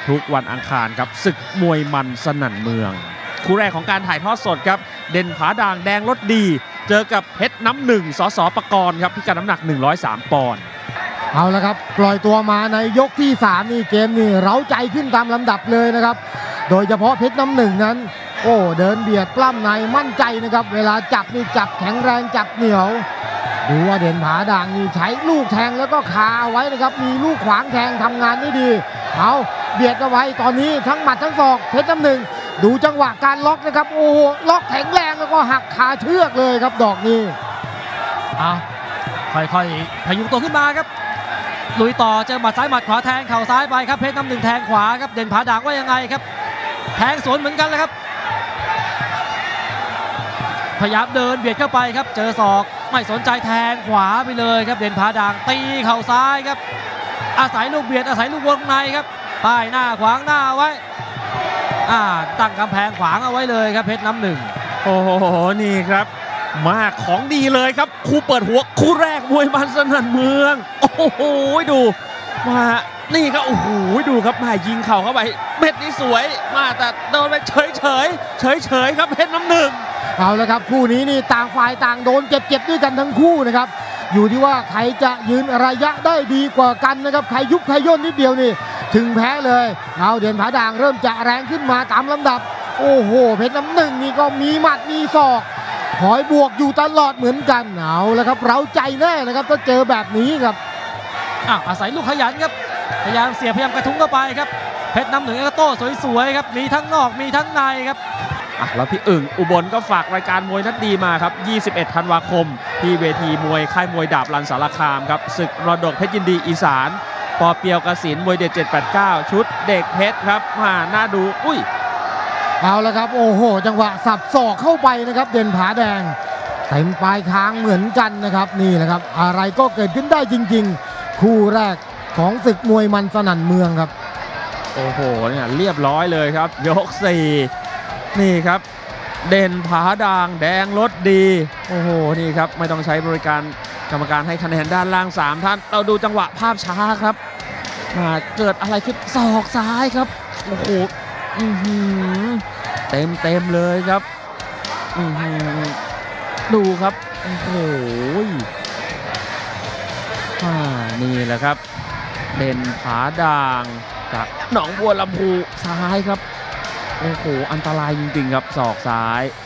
ทุกวันอังคารครับศึกมวยมันสนั่นเมืองคู่แรกของการถ่ายทอดสดครับเด่นผาด่างแดงรถดีเจอกับเพชรน้ำหนึ่งสสปกรณ์ครับพิกัดน้ำหนัก103 ปอนด์เอาละครับปล่อยตัวมาในยกที่3นี่เกมนี่เร้าใจขึ้นตามลำดับเลยนะครับโดยเฉพาะเพชรน้ำหนึ่งนั้นโอ้เดินเบียดปล้ำในมั่นใจนะครับเวลาจับนี่จับแข็งแรงจับเหนียวดูว่าเด่นผาด่างนี่ใช้ลูกแทงแล้วก็คาไว้นะครับมีลูกขวางแทงทำงานได้ดีเอาเบียดเอาไว้ตอนนี้ทั้งหมัดทั้งศอกเพชรน้ำหนึ่งดูจังหวะการล็อกนะครับโอ้โหล็อกแข็งแรงแล้วก็หักขาเชือกเลยครับดอกนี้ค่อยๆพยุงตัวขึ้นมาครับลุยต่อเจอหมัดซ้ายหมัดขวาแทงเข่าซ้ายไปครับเพชรน้ำหนึ่งแทงขวาครับเด่นผาด่างว่ายังไงครับแทงสวนเหมือนกันเลยครับพยายามเดินเบียดเข้าไปครับเจอศอกไม่สนใจแทงขวาไปเลยครับเด่นผาด่างตีเข่าซ้ายครับอาศัยลูกเบียดอาศัยลูกวงในครับป้ายหน้าขวางหน้าไว้ตั้งกำแพงขวางเอาไว้เลยครับเพชรน้ำหนึ่งโอ้โหนี่ครับมาของดีเลยครับคู่เปิดหัวคู่แรกมวยมันสนั่นเมืองโอ้โหดูมานี่ครับโอ้โหดูครับมายิงเข่าเข้าไปเม็ดนี้สวยมาแต่โดนไปเฉยครับเพชรน้ำหนึ่งเอาละครับคู่นี้นี่ต่างฝ่ายต่างโดนเจ็บด้วยกันทั้งคู่นะครับอยู่ที่ว่าใครจะยืนระยะได้ดีกว่ากันนะครับใครยุบใครย่นนิดเดียวนี่ถึงแพ้เลยเอาเด่นผาด่างเริ่มจะแรงขึ้นมาตามลำดับโอ้โหเพชรน้ำหนึ่งนี่ก็มีหมัดมีศอกคอยบวกอยู่ตลอดเหมือนกันเอาละครับเร้าใจแน่นะครับถ้าเจอแบบนี้ครับอาศัยลูกขยันครับพยายามเสียพยายามกระทุ้งเข้าไปครับเพชรน้ำหนึ่งก็โต้สวยๆครับมีทั้งนอกมีทั้งในครับแล้วพี่อึ่งอุบลก็ฝากรายการมวยนัดดีมาครับ21 ธันวาคมที่เวทีมวยค่ายมวยดาบรันสารคามครับศึกมรดกเพชรยินดีอีสานปอเปียวกสินมวยเด็ด789ชุดเด็กเพชรครับน่าดูเอาละครับโอ้โหจังหวะสับศอกเข้าไปนะครับเด่นผาแดงเต็มปลายคางเหมือนกันนะครับนี่แหละครับอะไรก็เกิดขึ้นได้จริงๆคู่แรกของศึกมวยมันสนั่นเมืองครับโอ้โหเนี่ยเรียบร้อยเลยครับยก4นี่ครับเด่นผาด่างแดงรถดีโอ้โหนี่ครับไม่ต้องใช้บริการกรรมการให้คะแนนด้านล่าง3ท่านเราดูจังหวะภาพช้าครับเกิดอะไรขึ้นศอกซ้ายครับโอ้โหเต็มเลยครับดูครับโอ้โหนี่แหละครับเด่นผาด่างจากหนองบัวลำพูซ้ายครับโอ้โหอันตรายจริงๆครับศอกซ้าย